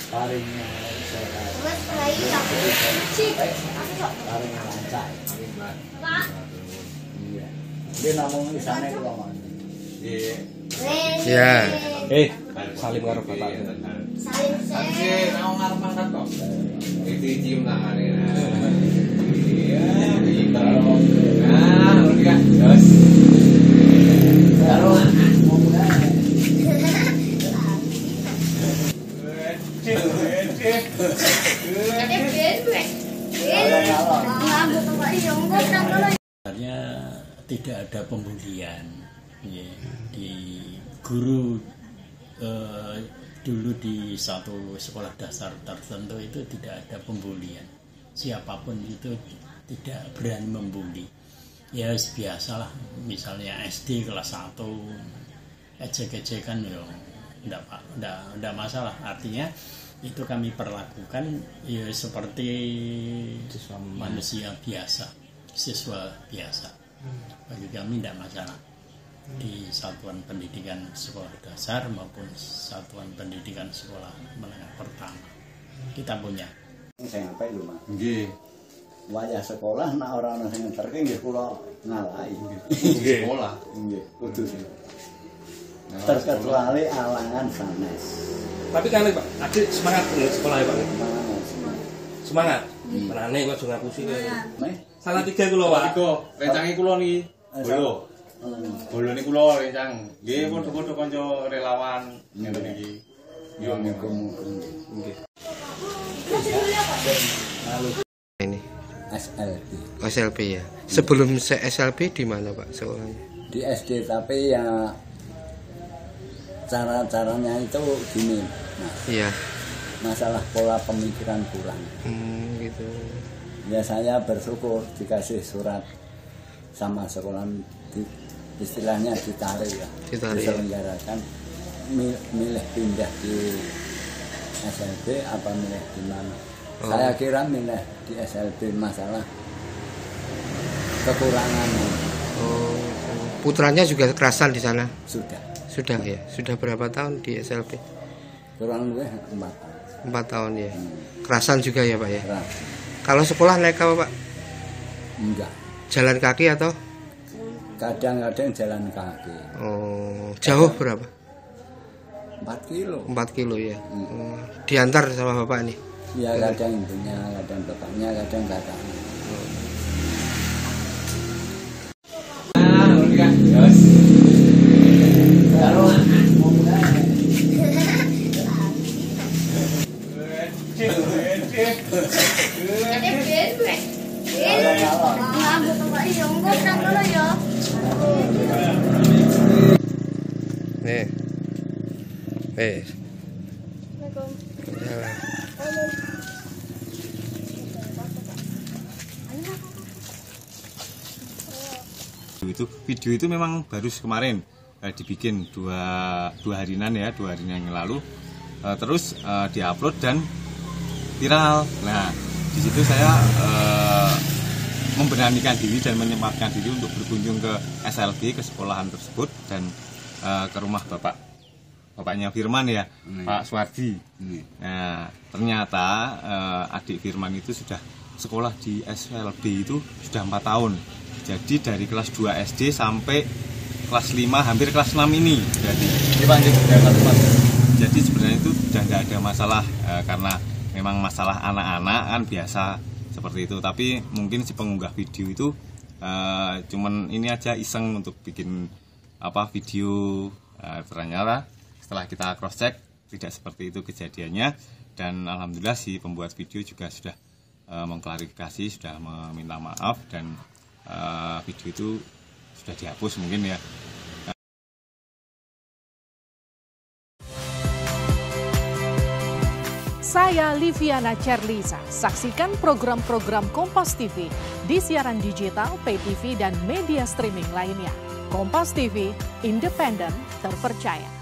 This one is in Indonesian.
Paringnya lancar. Iya. Dia namung isane kula mon. Nggih. Ya. Salim karo bapak. Salim sih. Mau ngarep mangkat kok. Itu cium tangane. Iya, pinter. Nah, ngerti kan? Terus. Karo mau mulai. Sebenarnya tidak ada pembulian ya, di guru dulu di satu sekolah dasar tertentu itu tidak ada pembulian, siapapun itu tidak berani membuli ya, biasalah misalnya SD kelas 1 ejek-ejekan ya enggak masalah, artinya itu kami perlakukan ya seperti manusia biasa, siswa biasa. Bagi kami tidak masalah di satuan pendidikan sekolah dasar maupun satuan pendidikan sekolah menengah pertama kita punya. Saya ngapain lu mas? Nggih. Wayah sekolah nak orang sing ngerti nggih kula ngalahi. Nggih. Sekolah. Nggih, kudu. Terkecuali alangan sanes. Tapi kan Pak, adik semangat sekolah ya Pak. Semangat. Menane kok aja ngapusi kowe. Salah 3 kula Pak. 3. Rencange kula niki. Bolo. Bolo niku kula rencang. Nggih padha-padha kanca relawan ngene iki. Yo nggih. Ini SLB. SLB ya. Sebelum SLB di mana Pak sekolahnya? Di SD, tapi ya cara-caranya itu gini. Nah, Iya. masalah pola pemikiran kurang. Gitu. Ya saya bersyukur dikasih surat sama sekolah, istilahnya ditarik ya, Ditarik. diselenggarakan, milih pindah di SLB apa milih di mana. Saya kira milih di SLB, masalah kekurangan. Putranya juga kerasan di sana. Sudah Ya. Sudah berapa tahun di SLB? kurang lebih 4 tahun. 4 tahun ya. Kerasan juga ya Pak ya. Keras. Kalau sekolah naik apa Pak? Enggak, Jalan kaki atau? kadang-kadang jalan kaki. Oh, jauh berapa? 4 kilo. 4 kilo ya. Diantar sama bapak nih. Ya kadang ibunya, kadang bapaknya, kadang kakaknya. Nah, ngerti kan? Terus. Karo mau mulai. Nih. Video itu memang baru kemarin dibikin dua harinan ya, 2 harinan yang lalu, terus diupload dan viral. Nah di situ saya memberanikan diri dan menyempatkan diri untuk berkunjung ke SLB, ke sekolahan tersebut, dan ke rumah bapaknya Firman ya, Pak Suwardi. Nah ternyata adik Firman itu sudah sekolah di SLB itu sudah 4 tahun. Jadi dari kelas 2 SD sampai kelas 5 hampir kelas 6 ini. Jadi sebenarnya itu sudah tidak ada masalah, karena memang masalah anak-anak kan biasa seperti itu. Tapi mungkin si pengunggah video itu cuman ini aja iseng untuk bikin video. Ternyata setelah kita cross check tidak seperti itu kejadiannya, dan alhamdulillah si pembuat video juga sudah mengklarifikasi, sudah meminta maaf, dan video itu sudah dihapus mungkin ya. Saya Liviana Cerlisa. Saksikan program-program Kompas TV di siaran digital, pay TV, dan media streaming lainnya. Kompas TV, independen, terpercaya.